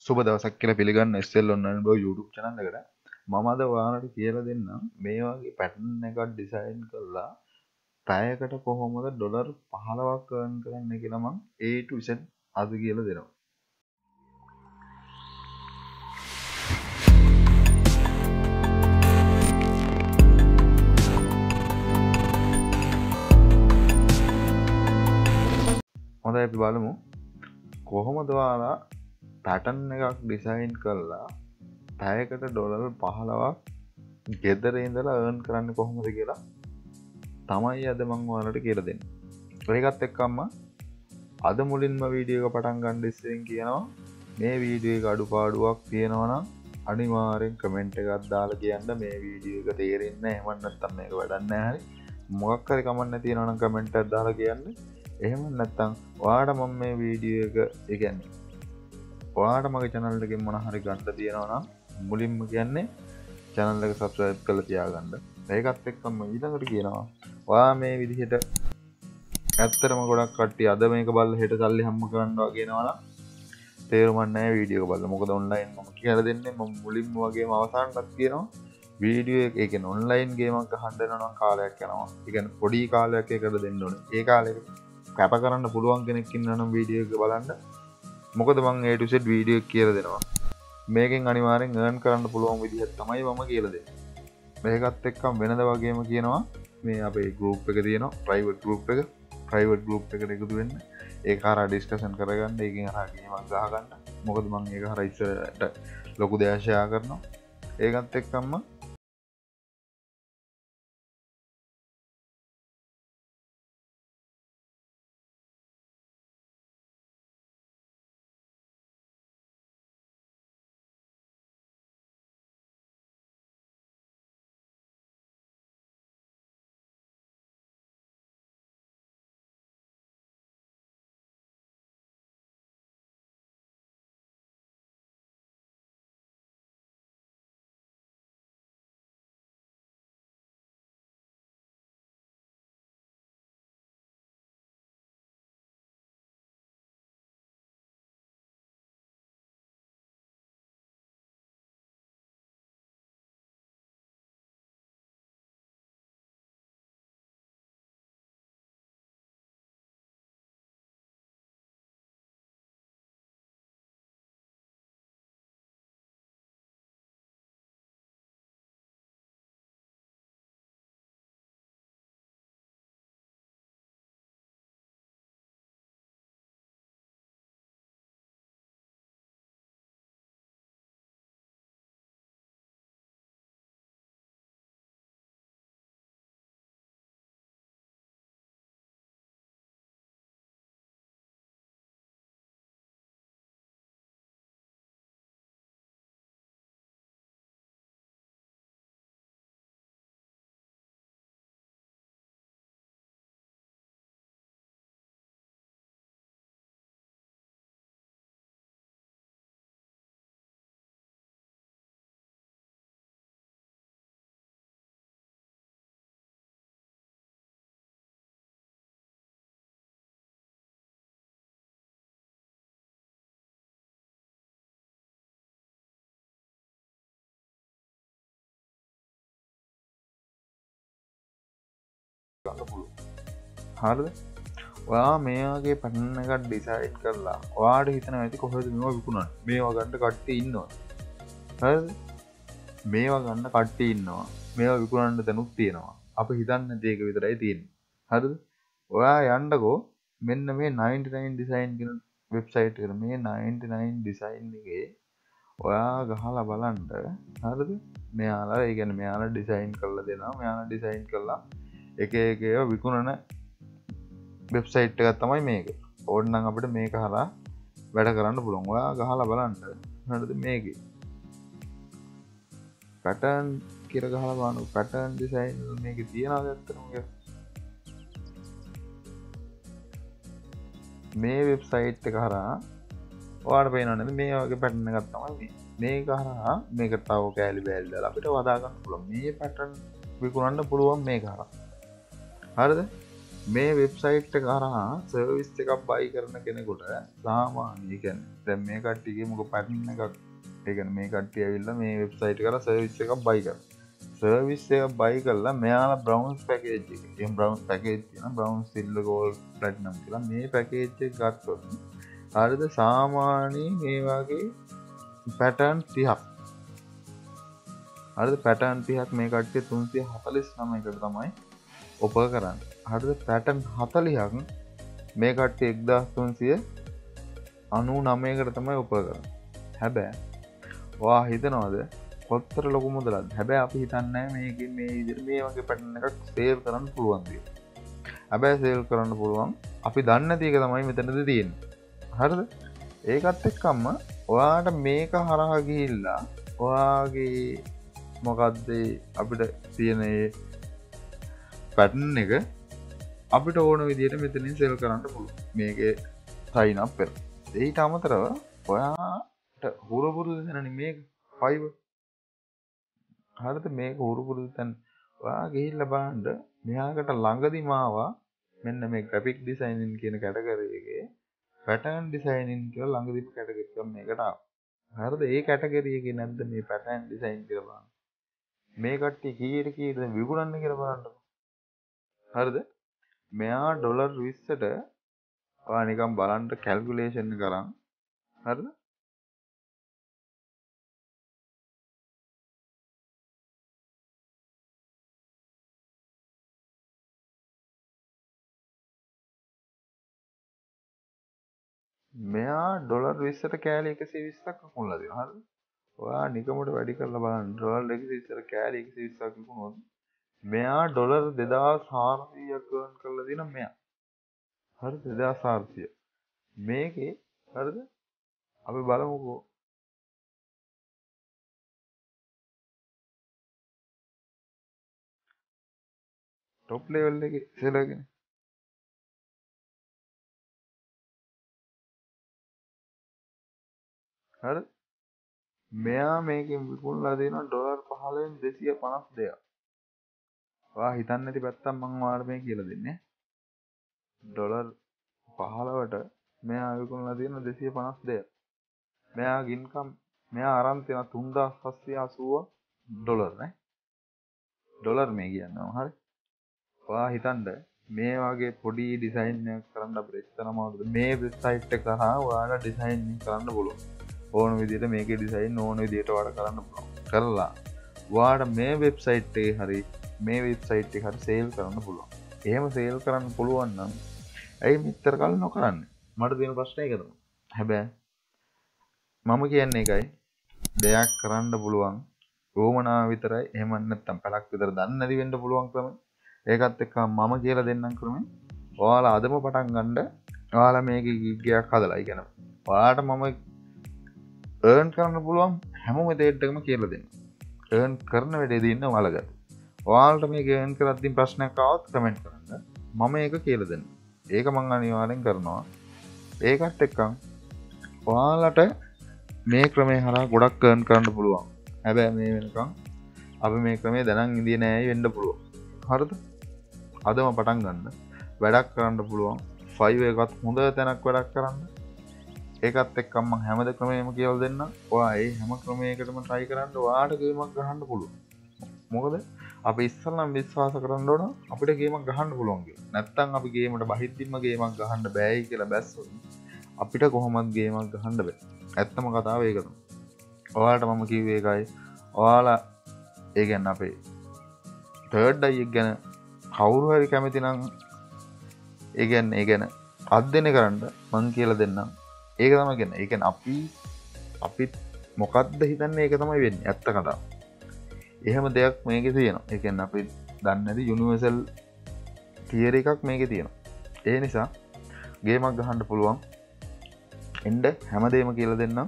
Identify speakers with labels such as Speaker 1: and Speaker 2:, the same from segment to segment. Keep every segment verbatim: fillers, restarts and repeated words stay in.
Speaker 1: සුබ දවසක් කියලා පිළිගන්න S L online bro YouTube channel එකට. මම අද ඔයාලට කියලා දෙන්නම් මේ වගේ pattern එකක් design කරලා පැයකට කොහොමද ඩොලර් පහළොවක් earn කරන්න කියලා මම A to Z අද කියලා දෙනවා. හොඳයි අපි බලමු කොහොමද ඔයාලා පැටර්න් එකක් ඩිසයින් කරලා පැයකට ඩොලර් පහළොවක් ගෙදර ඉඳලා earn කරන්න කොහොමද කියලා තමයි අද මම ඔයාලට කියලා දෙන්නේ. ඒකත් එක්කම අද මුලින්ම වීඩියෝ එක පටන් ගන්න ඉස්සෙල්ලා කියනවා මේ වීඩියෝ එක අඩුපාඩුවක් තියෙනවා නම් අනිවාර්යෙන් කමෙන්ට් එකක් දාලා කියන්න මේ වීඩියෝ එක තේරෙන්නේ නැහැ. එහෙම නැත්නම් මේක වැඩක් නැහැ. හරි මොකක් හරි කමන්න තියෙනවා නම් කමෙන්ට් එකක් දාලා කියන්න. එහෙම නැත්නම් ඔයාලට මම මේ වීඩියෝ එක ඒ කියන්නේ ඔයාලට මගේ channel එකෙන් මොන හරි ගන්න තියෙනවා නම් මුලින්ම කියන්නේ channel එක subscribe කරලා තියාගන්න. ඒකත් එක්කම ඊළඟට කියනවා ඔයා මේ විදිහට ඇත්තටම ගොඩක් කට්ටිය අද මේක බලලා හෙට සල්ලි හම්බ කරනවා කියනවා නම් තේරුම් නැහැ වීඩියෝ එක බලලා. මොකද online මම කියලා දෙන්නේ මම මුලින්ම වගේම අවසානටත් කියනවා වීඩියෝ එක ඒ කියන්නේ online ගේමක් ගහන්න යනවා නම් කාලයක් යනවා. ඒ කියන්නේ පොඩි කාලයක් එකකට දෙන්න ඕනේ. ඒ කාලෙක කැප කරන්න පුළුවන් කෙනෙක් ඉන්නවා නම් වීඩියෝ එක බලන්න. මොකද මම A to Z වීඩියෝ එක කියලා දෙනවා. මේකෙන් අනිවාර්යෙන් earn කරන්න පුළුවන් විදිහක් තමයි මම කියලා දෙන්නේ. මේකත් එක්කම වෙනද වගේම කියනවා මේ අපේ group එක තියෙනවා private group එක. private group එකට එකතු වෙන්න. ඒක හරහා discussion කරගන්න. ඒකෙන් හරහා ගේමක් ගහ ගන්න. මොකද මම ඒක හරහා ඉස්සරට ලොකු දෙයක් share කරනවා. ඒකත් එක්කම ගන්න පුළුවන්. හරිද? ඔයා මේ වගේ pattern එකක් design කරලා ඔයාට හිතනවා ඇති කොහෙද මේවා විකුණන්නේ? මේවා ගන්න කට්ටිය ඉන්නවා. හරිද? මේවා ගන්න කට්ටිය ඉන්නවා. මේවා විකුණන්න තැනුත් තියෙනවා. අපි හිතන්නේ නැති එක විතරයි තියෙන්නේ. හරිද? ඔයා යන්නකෝ මෙන්න මේ ninety-nine design කියන වෙබ්සයිට් එකට මේ ninety-nine design එකේ ඔයා ගහලා බලන්න. හරිද? මෙයාලා ඒ කියන්නේ මෙයාලා design කරලා දෙනවා. මෙයාලා design කරලා එක එක ඒවා විකුණන වෙබ්සයිට් එකක් තමයි මේක. ඕනනම් අපිට මේක හරහා වැඩ කරන්න පුළුවන්. ඔයා ගහලා බලන්න. හරිද මේකේ. pattern කියලා ගහලා බලන්න. pattern design මේකේ තියනවාද ඇත්තටම කියලා. මේ වෙබ්සයිට් එක හරහා ඔයාලට පේනව නේද මේ වගේ pattern එකක් තමයි මේ. මේක හරහා මේක තව කෑලි බෑලි දාලා අපිට වදා ගන්න පුළුවන්. මේ pattern විකුණන්න පුළුවන් මේක හරහා. හරිද? මේ වෙබ්සයිට් එක හරහා සර්විස් එකක් බයි කරන කෙනෙකුට සාමාන්‍ය කියන්නේ දැන් මේ කට්ටියගේ මොකක් පැටර්න් එකක් ඒ කියන්නේ මේ කට්ටිය ඇවිල්ලා මේ වෙබ්සයිට් එක කරලා සර්විස් එකක් බයි කරනවා. සර්විස් එකක් බයි කරලා මෙයාලා බ්‍රවුන්ස් පැකේජ් එක. එහෙනම් බ්‍රවුන්ස් පැකේජ් කියන බ්‍රවුන්ස් සිල්වර් ගෝල්ඩ් ප්ලැටිනම් කියලා මේ පැකේජ් එක ගත්තොත් හරිද සාමාන්‍ය මේ වගේ පැටර්න් තිහක්. හරිද පැටර්න් තිහක් මේ කට්ටිය තුන්සිය හතළිස් නවයකට තමයි ඔපර් කරන්නේ. හරිද පැටර්න් හතළිහක් මේ කට්ටිය එක්දාස් තුන්සිය අනූ නවයකට තමයි ඔපර් කරන්නේ. හැබැයි ඔයා හිතනවද කොච්චර ලොකු මුදලක්ද? හැබැයි අපි හිතන්නේ මේකෙන් මේ විදිහට මේ වගේ පැටර්න් එකක් සේල් කරන්න පුළුවන් කියලා. හැබැයි සේල් කරන්න පුළුවන් අපි දන්නේ නැති එක තමයි මෙතනදී තියෙන්නේ. හරිද? ඒකත් එක්කම ඔයාට මේක හරහා ගිහිල්ලා ඔයාගේ මොකක්ද අපිට තියෙන ඒ පැටර්න් එක අපිට ඕන විදිහට මෙතනින් සෙල් කරන්න පුළුවන්. මේකේ සයින් අප් වෙලා. ඊට අමතරව ඔයාට හුරු පුරුදු දැනනේ මේක ෆයිවර්. හරිද මේක හුරු පුරුදු දැන් ඔයා ගිහිල්ලා බලන්න මෙයාකට ළඟදිම ආවා මෙන්න මේ graphic designing කියන කැටගරි එකේ pattern designing කියලා ළඟදිම කැටගරි එකක් මේකට ආවා. හරිද ඒ කැටගරි එකේ නැද්ද මේ pattern design කියලා බලන්න. මේ කට්ටිය කීයට කීයද විකුණන්නේ කියලා බලන්නකො. හරිද? මෙයා ඩොලර් විස්සට ඔයා නිකන් බලන්න කැල්කියුලේෂන් කරන් හරිද? මෙයා ඩොලර් විස්සට කෑලි එකසිය විස්සක් අකුණලා දෙනවා. හරිද? ඔයා නිකමට වැඩි කරලා බලන්න ඩොලර් එකසිය විස්සට කෑලි එකසිය විස්සක් විකුණුවොත් මෙයා ඩොලර් දෙදාස් හාරසීයක් earn කරලා දින මෙයා. හරිද? දෙදාස් හාරසීය. මේකේ හරිද? අපි බලමුකෝ. টপ ලෙවල් එකේ සෙලගෙන. හරිද? මෙයා මේකෙන් විකුණලා දෙනවා ඩොලර් පහළවෙන් දෙසිය පනස් දෙකක්. ඔයා හිතන්නේ නැති පැත්තක් මම ඔයාලට මේ කියලා දෙන්නේ. ඩොලර් පහළවට මෙයා විකුණලා තියෙන දෙසිය පනස් දෙකක්. මෙයාගේ ඉන්කම් මෙයා අරන් තියෙන තුන්දාස් හත්සිය අසූව ඩොලර් නේ. ඩොලර් මේ කියන්නේ හරි. ඔයා හිතන්න මේ වගේ පොඩි ඩිසයින් එකක් කරන්න අපිට එච්චරම අවුරුදු මේ වෙබ්සයිට් එක කරා ඔයාලා ඩිසයින් කරන්න පුළුවන්. ඕන විදිහට මේකේ ඩිසයින් ඕන විදිහට ඔයාලා කරන්න පුළුවන්. කරලා ඔයාලා මේ වෙබ්සයිට් එකේ හරි මේ වෙබ්සයිට් එක හරි සේල් කරන්න පුළුවන්. එහෙම සේල් කරන්න පුළුවන් නම් ඇයි මෙච්චර කල් නොකරන්නේ? මට තියෙන ප්‍රශ්නේ ඒක තමයි. හැබැයි මම කියන්නේ එකයි දෙයක් කරන්න පුළුවන් ඕමනාව විතරයි. එහෙම නැත්නම් පළක් විතර දන්නේ නැති වෙන්න පුළුවන් ක්‍රම. ඒකත් එක්ක මම කියලා දෙන්නම් ක්‍රමය. ඔයාලා අදම පටන් ගන්න. ඔයාලා මේකේ ගිග්ගයක් හදලා ඉගෙන. ඔයාලට මම earn කරන්න පුළුවන් හැම මෙතෙඩ් එකම කියලා දෙන්න. earn කරන වැඩේ දින්න ඔයාලගත. ඔයාලට මේක earn කරද්දී ප්‍රශ්නයක් ආවොත් කමෙන්ට් කරන්න. මම ඒක කියලා දෙන්න. ඒක මම අනිවාර්යෙන් කරනවා. ඒකත් එක්ක ඔයාලට මේ ක්‍රමේ හරහා ගොඩක් earn කරන්න පුළුවන්. හැබැයි මේ වෙනකන් අපි මේ ක්‍රමේ දැනන් ඉඳියේ නෑයි වෙන්න පුළුවන්. හරිද? අදම පටන් ගන්න. වැඩක් කරන්න පුළුවන්. ෆයිවර් එකත් හොඳ තැනක් වැඩක් කරන්න. ඒකත් එක්ක මම හැමද ක්‍රමෙම කියලා දෙන්නම්. ඔයා ඒ හැම ක්‍රමයකටම try කරන්න. ඔයාට ගේමක් ගහන්න පුළුවන්. මොකද අපි ඉස්සෙල්ලාම විශ්වාස කරන්න ඕන අපිට ගේමක් ගහන්න පුළුවන් කියලා. නැත්තම් අපි ගේමකට බහිද්දිම ගේමක් ගහන්න බෑයි කියලා බැස්සොත් අපිට කොහොමද ගේමක් ගහන්න බෑ. ඇත්තම කතාව ඒක තමයි. ඔයාලට මම කිව්වේ ඒකයි. ඔයාලා ඒ කියන්නේ අපේ තර්ඩ් අයි එක ගැන කවුරු හරි කැමති නම් ඒ කියන්නේ ඒ කියන්නේ අධ්‍යයනය කරන්න මම කියලා දෙන්නම්. ඒක තමයි කියන්නේ. ඒ කියන්නේ අපි අපි මොකද්ද හිතන්නේ ඒක තමයි වෙන්නේ. ඇත්ත කතාව. එහෙම දෙයක් මේකේ තියෙනවා. ඒ කියන්නේ අපි දන්නේ නැති යුනිවර්සල් තියරි එකක් මේකේ තියෙනවා. ඒ නිසා ගේමක් ගහන්න පුළුවන්. එන්න හැමදේම කියලා දෙන්නම්.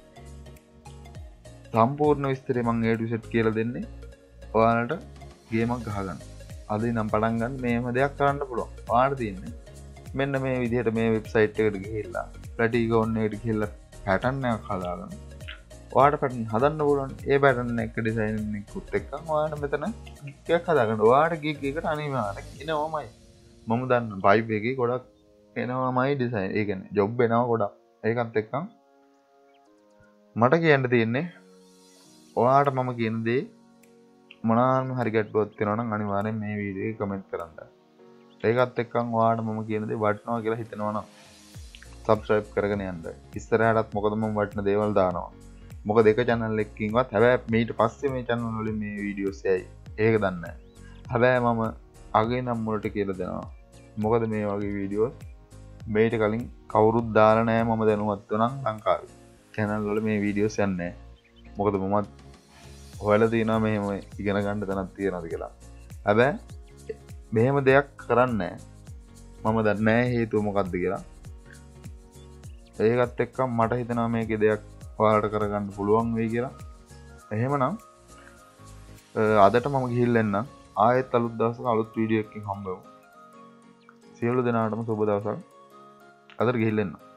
Speaker 1: සම්පූර්ණ විස්තරය මම A to Z කියලා දෙන්නේ. ඔයාලට ගේමක් ගහගන්න. අද ඉඳන් පටන් ගන්න මේම දෙයක් කරන්න පුළුවන්. ඔයාලට තියෙන්නේ මෙන්න මේ විදිහට මේ වෙබ්සයිට් එකට ගිහිල්ලා Platigone එකට ගිහිල්ලා pattern එකක් හදාගන්න. ඔයාලට pattern හදන්න පුළුවන්. ඒ pattern එක ඩිසයින් එකකුත් එක්ක ඔයාලට මෙතන ගිග් එකක් හදාගන්න. ඔයාලට ගිග් එකට අනිවාර්යෙන් එනවමයි. මම දන්න වයිබ් එකේ ගොඩක් එනවාමයි ඩිසයින්. ඒ කියන්නේ ජොබ් එනවා ගොඩක්. ඒකත් එක්ක මට කියන්න තියෙන්නේ ඔයාලට මම කියන දේ මොනවාම හරි ගැටලුවක් තියෙනවා නම් අනිවාර්යෙන් මේ වීඩියෝ එකේ කමෙන්ට් කරන්න. ඒකත් එක්කම ඔයාලට මම කියන දේ වටනවා කියලා හිතනවා නම් subscribe කරගෙන යන්න. ඉස්සරහටත් මොකද මම වටන දේවල් දානවා. මොකද එක channel එකකින්වත් හැබැයි මීට පස්සේ මේ channel වලින් මේ වීඩියෝස් එයි. ඒක දන්නේ නැහැ. හැබැයි මම අගේ නම් වලට කියලා දෙනවා. මොකද මේ වගේ වීඩියෝස් මේට කලින් කවුරුත් දාලා නැහැ මම දැනුවත් වුණා ලංකාවේ. channel වල මේ වීඩියෝස් යන්නේ නැහැ. මොකද මමත් හොයලා තියෙනවා මෙහෙම ඉගෙන ගන්න තැනක් තියෙනවද කියලා. හැබැයි මෙහෙම දෙයක් කරන්නේ මම දන්නේ නැහැ හේතුව මොකක්ද කියලා. ඒකත් එක්ක මට හිතෙනවා මේකේ දෙයක් ඔයාලට කරගන්න පුළුවන් වෙයි කියලා. එහෙමනම් අදට මම ගිහිල්ලා එන්නම්. ආයෙත් අලුත් දවසක අලුත් වීඩියෝ එකකින් හම්බ වෙමු. සියලු දෙනාටම සුබ දවසක්. අදට ගිහිල්ලා එන්නම්.